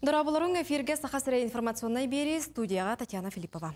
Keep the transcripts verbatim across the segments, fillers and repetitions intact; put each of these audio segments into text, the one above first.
Дорабыларың эфирге сақасырай информационной бері студияға Татьяна Филиппова.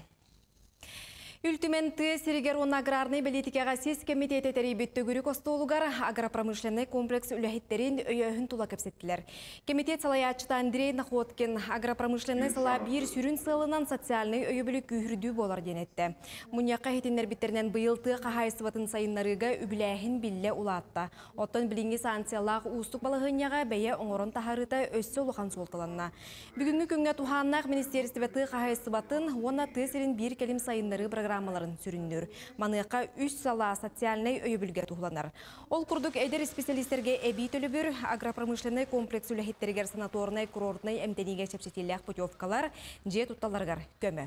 Үлтіменті Сиригер он аграрный политикаға сес комитеті тәрейбетті көрік остолуғар агропромышленный комплекс үләхеттерін өйөхін тула көпсеттілер. Комитет салаячыта Андрей Находкин агропромышленный сала бір сүрін сылынан социальный өйөбілі күйірді болар денетті. Мұнияққа хетінлер біттерінен бұйылты қағайсыватын сайынларыға үбіләхін білі улатта. Оттан білінгі санкциялақ ұстық балығынияға бәйе оңырын тахарыта өссі олыған солтыланна. Бүгінгі күнге туханнақ министерстветі қағайсыватын оны тесерін бір келім сайынлары программаларын сүріндір. Маныққа үш сала социальный өйөбілге тухланар. Ол күрдік әдер специалистерге әбей төлібір агропромышленный комплекс үләхеттергер санаторный курортный әмтенеге шепсетелек путевкалар же тутталарғар көмі.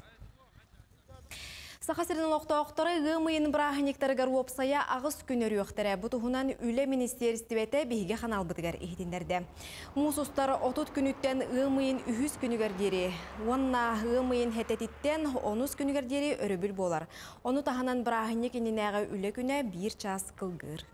Сақасырдың оқтау-оқтары ғымайын бірахынектарығар опсая ағыз күнері өқтірі. Бұтығынан үлі министерстветі бейге қанал бұтығар ехетіндерді. Мұсыстары отут күніттен ғымайын үхіз күнігер дері. Онна ғымайын хететіттен оныз күнігер дері өрібіл болар. Оны тағынан бірахынек енінәғі үлі күні бір час қылғыр.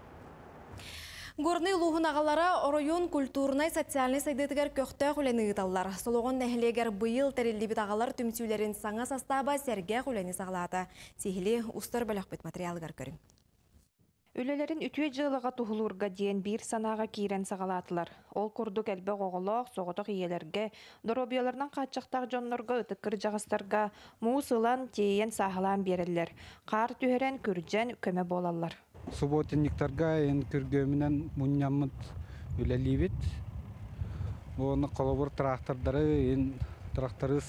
Горный луғын ағалары оройон культурнай социальный сайдытығар көқті құләні ғыталар. Солоғын нәхілегер бұйыл тәрелді біт ағалар түмсілерін саңа састаба сәрге құләні сағалаты. Сехілі ұстар бөліқ біт материалығар көрін. Үлелерін үтуе жылыға тұғылырға дейін бір санаға кейрен сағалатылар. Ол күрдік әлбі оғылық, соғытық иелерге, доробияларынан қатшақтақ жонларға, ұтыққыр жағыстарға, мұсылан тейен сағалан берілер. Қар түйерен күрджен көмі болалар. Субботинниктарға ен күргөмінен мұнямыд үлелейбет. Оны қолабыр трактордары, ен тракторыз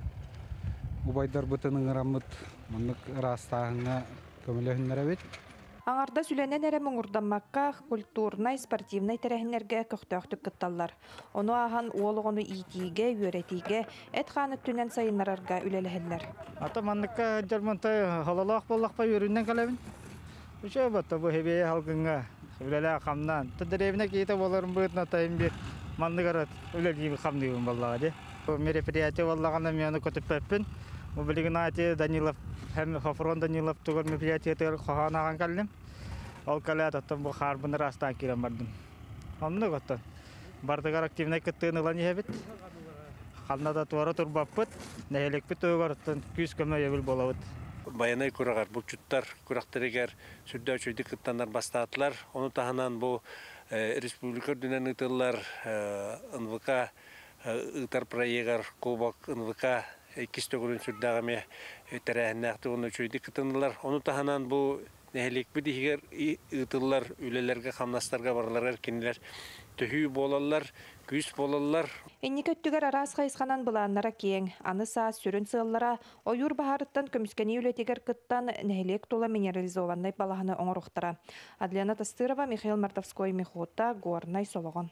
ұбайдар бұтының ұрамыд, мұнық растағыңа көмілігінлер әбет. Аңарда сүләнен әрәмін ұрданмаққа культурнай, спортивнай тәрәхінерге көқтөқтік күтталар. Оны аған олығыны итиге, өретиге, әт қаны түнен сайынларарға үлелігінлер. Ата маңныққа жармантай халалақ болақпа өріннен қалабын. Үші бұтты бұл хебeye халқыңға үлелі қамнан. Түдіребіне кейті боларын бұғытын атайын бір маңнығарат үлелейбі қамдығын болаға де. Мероприятие болағанда мені көтіп бәппін. Бұл білігін аты Данилов, hem Hafron Danilov tuğur müpriyatiyeti kohana ağan kallim. Ol kalaya tuttum bu harbını rastan kiram bardım. Onunla gottan. Bardıgar aktivine kıttığını lan yebit. Halna da tuğara turbapıt. Nehelek bit tuğarıttın. Küs kömü yebil bolavut. Bayanay kuragar, bu çuttar kuraktırıgar, sürdü öçüydü kıttanlar bastatılar. Onu tahanan bu Respublika dünen ıtıllar, ınvıka, ıtar prayegar, kubak, ınvıka, ikisi günün sürdüğümü terehennekti onu çöydü kıtındılar. Onu tahanan bu nehelik bir diğer ıtıllar, ülelerge, hamnaslarga varlarlar, kiniler tühü bolallar, güç bolallar. Enni köttüger aras kayıskanan bulanlara keң, anı saat sürün sığıllara, oyur baharıttan kömüskeni ületiger kıttan nehelik tola mineralizovanay balağını oңoruqtara. Adliana Tastırova, Mikhail Martovskoy, Mihota, Gornay Sologon.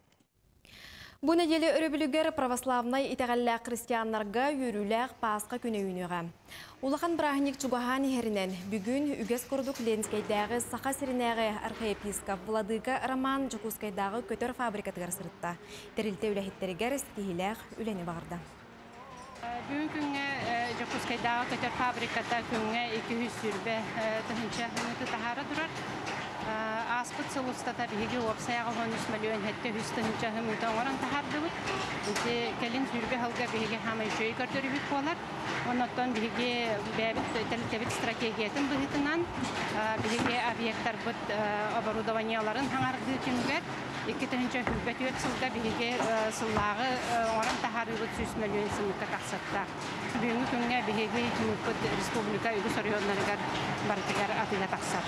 Bu nedeli örübülüger pravoslavnay итәғәлләқ христианларға үріләқ пасқа күні үйінеға. Улахан Брахник Чугахан херінен бүгін үгес күрдік Ленскайдағы сақа сірінәғі архиепископ Владыка Роман Жакускайдағы көтір фабрикатығар сырытта. Тәрілті үләхеттерігер стихиләқ үләні бағырда. Бүгін күнге Жакускайдағы көтір фабриката күнге екі жүз сүрбе тұхынша хүнеті тахары тұрар. Аспыт сылыстата биһиги опсаяга хонус миллион хетте хүстөнчө хымыта оран тахардыбыт. Инде келин сүрбе халга биһиги хамай жөй көрдөрүбүт болар. Оннотон биһиги бәбит телтебит стратегиятын быһытынан биһиги объекттар бут оборудованияларын хаңарды күнгөр эки төнчө хүбөт өт сылга биһиги сыллагы оран тахардыбыт жүз миллион сымыкка таксатта. Бүгүнкү күнгө биһиги республика үгүс районнарыгар бартыгар атыга таксар.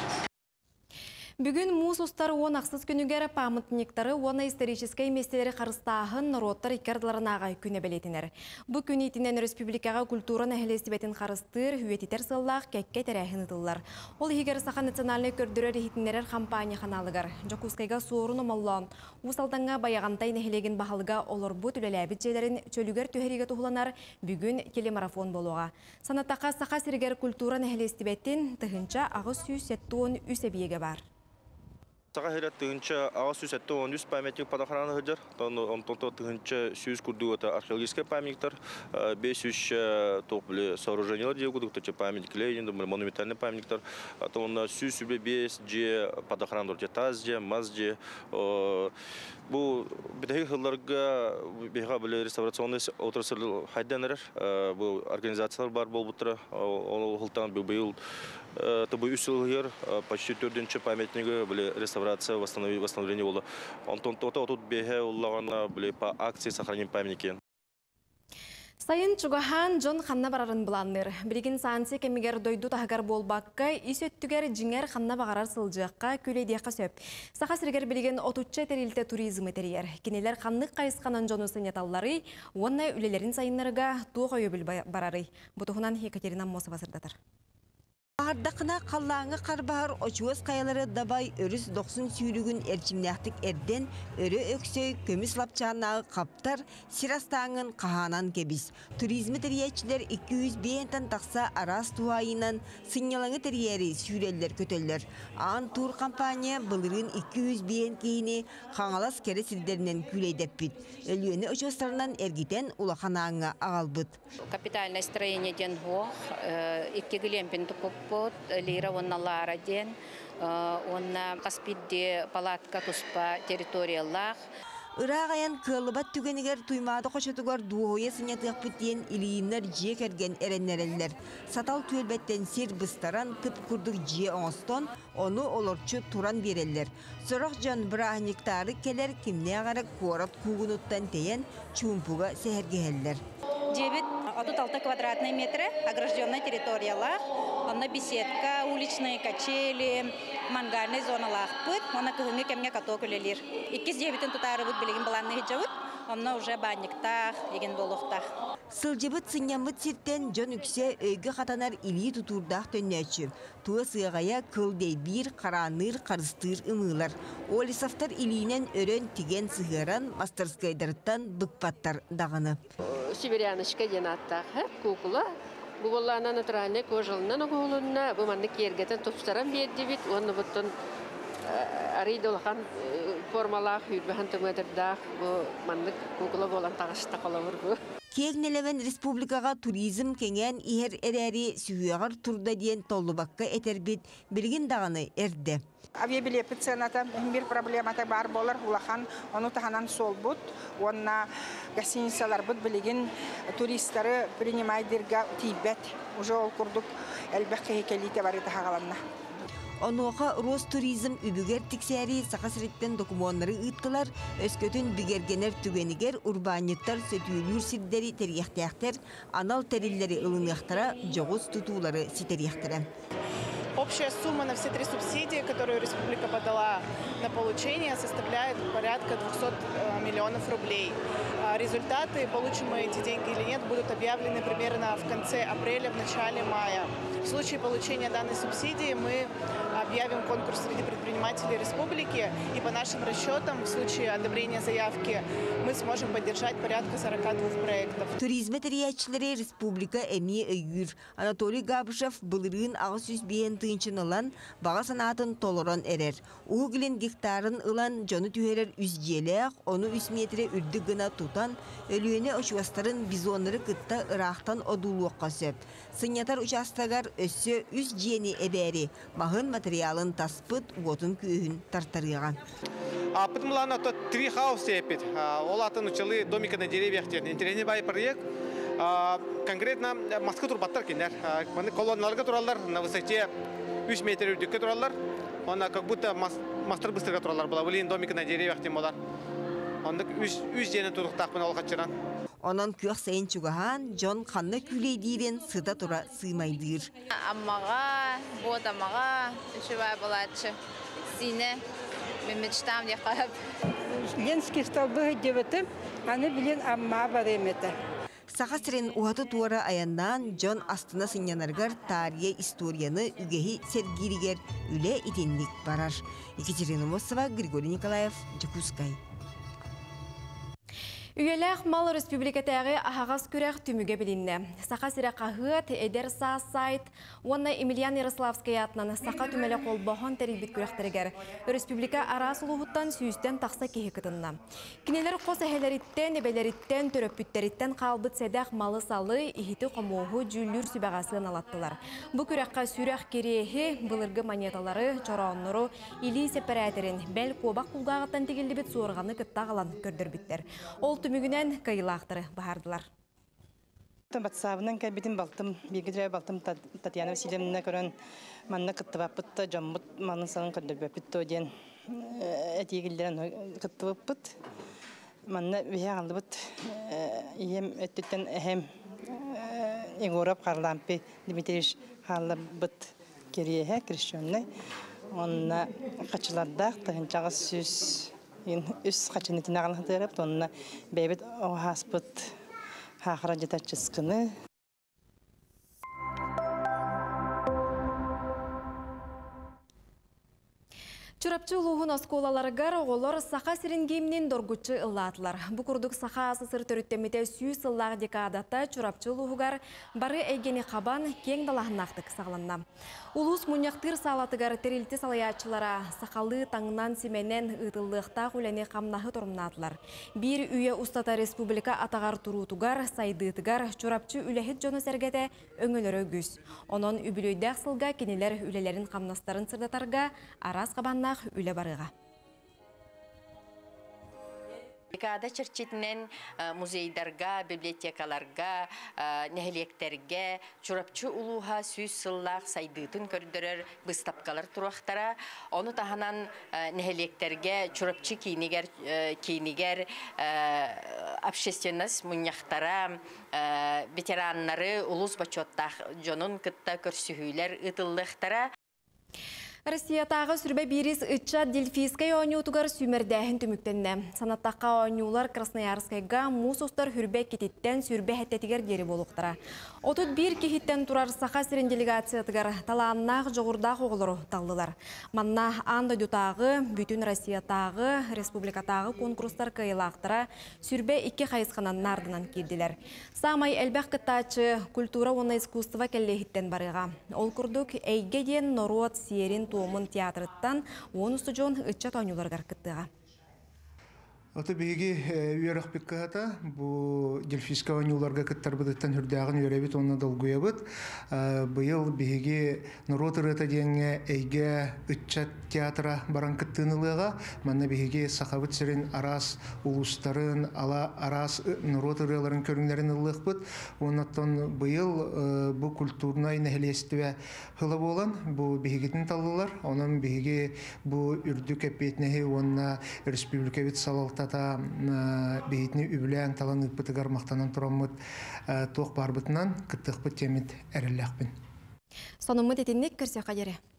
Бүгін мұз ұстары он ақсыз күнігер памытниктары оны историческай местелері қарыстағын роттар иккардыларынаға күні білетінер. Бұл күн етінен республикаға культура нәхілестібетін қарыстыр, үйететер сыллақ кәкке тәрәхін ұтылар. Ол егер сақа национальный көрдірер етінерер кампания қаналығар. Жакускайға суырын омаллан. Усалданға баяғантай нәхілеген бағалыға олар бұт үлеләбіт жерлерін чөлігер түйеріге тұғыланар бүгін телемарафон болуға. Санаттаққа сақа сіргер культура нәхілестібетін тұхынша ағыз сүйсеттуын үсебиеге бар. Саға херет тыгынча ага сүсетті он үс памятник падахараны хыджар. Онтонто тыгынча сүз курду это археологический памятниктер, бес үш топлы сооружениялар дие кудук, то памятник Ленин, монументальный памятниктер. То он сүз сүбе бес же падахараны дорте таз же, маз же. Бу бидеги хылларга бега биле реставрационный отрасль хайданер, бу организациялар бар болбутра, ол хылтан быйыл Тобы үс жылгер почти төртінші памятнигі біле реставрация, восстановление болды. Онтон тота отут беге олағана біле по акции сохраним памятники. Сайын чугахан Джон ханна барарын бұланныр. Білген сансы кемігер дойду тағығар болбаққа, ис өттігер жиңер ханна бағарар сылжаққа көлейдеққа сөп. Сақа сіргер білген отучча терилте туризмы терiyер. Кенелер ханнық қайысқанан жону сынеталлары, онна үлелерін сайынларыға туға өбіл барары. Бұтығынан Екатерина Мосова сырдатыр. Ардақына қаллаңы қарбағар очуыз қаялары дабай өріс доқсын сүйрігін әрчімнәқтік әрден өрі өксөй көміс лапчағынағы қаптар сирастаңын қағанан кебіз. Туризмі тәриетчілер екі жүз бейінтен тақса арас туайынан сыңнялаңы тәриері сүйрелер көтелер. Ан тур компания бұлырын екі жүз бейін кейіні қаңалас кәрі сілдерінен күлейдеп біт. Өліені очуыстарынан әргітен улақанаңы ағалбыт. Капитальное строение ден ғоқ, екі гілемпін тұпып лира онна лара ден, онна Каспидде палатка туспа территориялах. Үрағаян кылыбат түгенігер туймады қошатығар дуғойы сынятық бүттен илейінлер жие кәрген әреннерелер. Сатал төлбеттен сер бұстаран тып күрдік жие оңыстон, оны олорчу туран берелер. Сұрық жан бірағынықтары келер кімне ағары қорат куғынуттан тейен чумпуға сәхергелер. девять от алты квадратные метры, огражденная территория, она беседка, уличные качели, мангальная зона лахпыт, она кухня кемня каток улелир. И кис девять тут арабут билигин баланны хиджавут, она уже банниктах, еген болохтах. Сылжыбыт сынямыт сиртен жон үксе өйгі қатанар илии тутурдақ төннәчі. Туы сығая кылдей бір қараныр қарыстыр ымылар. Олисафтар илиінен өрен тиген сығыран мастерскайдырттан бұқпаттар дағыны. Сибирянышка денаттақ, кукула. Bu bollana naturalne kojalna nogolunna bu manne kergeten topstaran berdi bit onu butun aridolhan formalar hübhan tümedirdah bu manne kukula bolan tağışta qalawır bu. Кегнелевен республикаға туризм кеңен ихер эрәри сүйеғар турда дейін толлубаққа етербет білген дағаны әрді. Авиабилет цената бир проблемата бар болар улахан оны таханан сол бут онна гостиницалар бут билеген туристтары принимайдырга тибет уже ол курдук элбекке хекелите бар тахагаланна. Онуға Ростуризм үбігер тіксәрі сақасыреттен документары ұйттылар, өскөтін бігергенер түгенігер урбаниттар сөтүйлүр сирдері терияқтаяқтар, анал тәрелері ылынықтара, жоғыз тұтулары ситерияқтара. Общая сумма на все три субсидии, которую республика подала на получение, составляет порядка двухсот миллионов рублей. Результаты, получим мы эти деньги или нет, будут объявлены примерно в конце апреля, в начале мая. В случае получения данной субсидии мы объявим конкурс среди предпринимателей республики, и по нашим расчетам, в случае одобрения заявки, мы сможем поддержать порядка сорока двух проектов. Туризм териячлары республика эми өйгүр. Анатолий Габышев былырын ағыз жүз бейін тыынчын ылан, баға санатын толыран әрер. Уғылын гектарын ылан жоны түйерер үзжелек, оны үс метре үрді гына тутан, өлüene ұшуастарын бизонları кытта ырақтан одулуаққа сөп. Сынятар участагар өссө үз жиени эбери, мағын материалын таспыт, уотын күйін тартарыған. Пытмылана то три хаус тепит. Олатын учалы домика на деревьях. Интересный бай проект. Конкретно Москва турбаттар кинер. Колонналарга туралар на высоте үч метр үрдікке туралар. Она как будто мастер быстрыга туралар была. Вылин домика на деревьях тем олар. Онда үч жиени турықтақпын ол қатчыран. Онан күйақ сайын чугахан, Джон қанны күлей дейрен сыда тұра сыймайдыр. Аммаға, бот аммаға, үшібай болатшы. Сине, мен мечтам де қарап. Ленский столбы девятым, аны білен амма бар еметі. Сақасырын уғаты туара аяннан Джон астына сынянарғар тария историяны үгеhi сергиригер үле итенлік барар. Екатерина Мосова, Григорий Николаев, Джакускай. Үйеләк мал республикатағы ағағас күрәк түміге білінне. Сақа сірі қағыт, әдер саас сайт, онна Емельян Ярославская атынан сақа түмелі қол бағын тәрелбет күрәқтерігер. Республика арас ұлығыттан сүйістен тақса кеге кітінна. Кинелер қос әхелеріттен, әбелеріттен, төрөппүттеріттен қалбыт сәдәқ малы салы, ихіті қомуғы жүллүр сүбәғасын алаттылар. Бұ күрәққа сүрәқ кереғі, бұлырғы монеталары, чараонныру, или сепарәтерін, бәл қобақ құлғағыттан тегелді бет суырғаны кіттағалан көрдір біттер. Ол түмігінен кайылақтыры бағардылар. Батсабынан кәбетін балтым, бегідірі балтым Татьяна Васильевна көрін манна кыттыбаппытта, жамбыт манын санын көрдірбәппітті өден әтегілдерін кыттыбаппыт. Манна веге қалдыбыт, ем өттіттен әхем еңорап қарлампы Дмитрич қалыбыт кереге крещенный. Онна қачылардақ тағынчағы сүз үс қачынетін ағылықтырып, онына бәйбет оғаспыт хақыра жетачыскыны. Чурапчы улуғын осколаларығар оғылар сақа сиренгеймнен доргучы ыллатылар. Бұқырдық сақа асысыр төріттемете сүй сыллағы декадата чурапчы улуғығар бары әйгені қабан кең далағынақтық сағыланна. Улус мұняқтыр салатығар терилті салаячылара сақалы таңынан семенен ұтылықта құләне қамнағы тұрымнатылар. Бір үйе ұстата республика атағар тұрутығар, сайдытығар чурапчы үләхет жоны сәргеті өңілері күз. Онын үбілөйдәқ сылға кенелер үлелерін қамнастарын сырдатарға арас қабанна үлі барыға. Декада чырчетінен музейдарға, библиотекаларға, нәхелектерге, чурапчы улуға сүйіз сыллақ сайдытын көрдірер бұстапқалар тұрақтара. Оны тағынан нәхелектерге, чурапчы кейнігер, общественность мұняқтара, ветераннары улус бачоттақ жонын кытта көрсіхүйлер ұтылықтара. Россиятағы сүрбе бирис ытча Дельфийская ойнуытығар сүймердәхін түміктенне. Санаттаққа ойнулар Красноярскайға мұс ұстар хүрбе кететтен сүрбе әттетігер дері болуқтара. Отут бір кехеттен тұрар сақа сирен делегациятығар таланнақ жоғырдақ оғылыру талдылар. Манна анда дютағы, бүтін Россиятағы, республикатағы конкурстар кайылақтара сүрбе икі қайысқанан нардынан келділер. Самай әлбәқ кыттачы культура оны искусства кәллехеттен барыға. Ол күрдік әйге ден Норот Сиерин Туомын театрыттан он студион ытча тойнуларгар кыттыға. Аты беги үйерек бекката, бу Дельфийская ойнуларга кыттар быдыттан хүрдәғын үйеребет, онна долгуя быд. Быйыл беги Норотырыта денге әйге ытча театра баран кыттынылыға, манна беги сақабыт сирин арас улустарын, ала арас Норотырыларын көріңлерін ылық быд. Оннаттан быйыл бу культурнай нәхелестіве хылы болан, бу бегитін талылар, онын беги бу үрдік әпетнеге, онна республика бит салалта тата бейтini үбілән талан үппітігар мақтанан тұрамыд тоқ барбытынан кіттіқ бұт темет әріләқпін. Сонымыд етіннік кірсе қадері.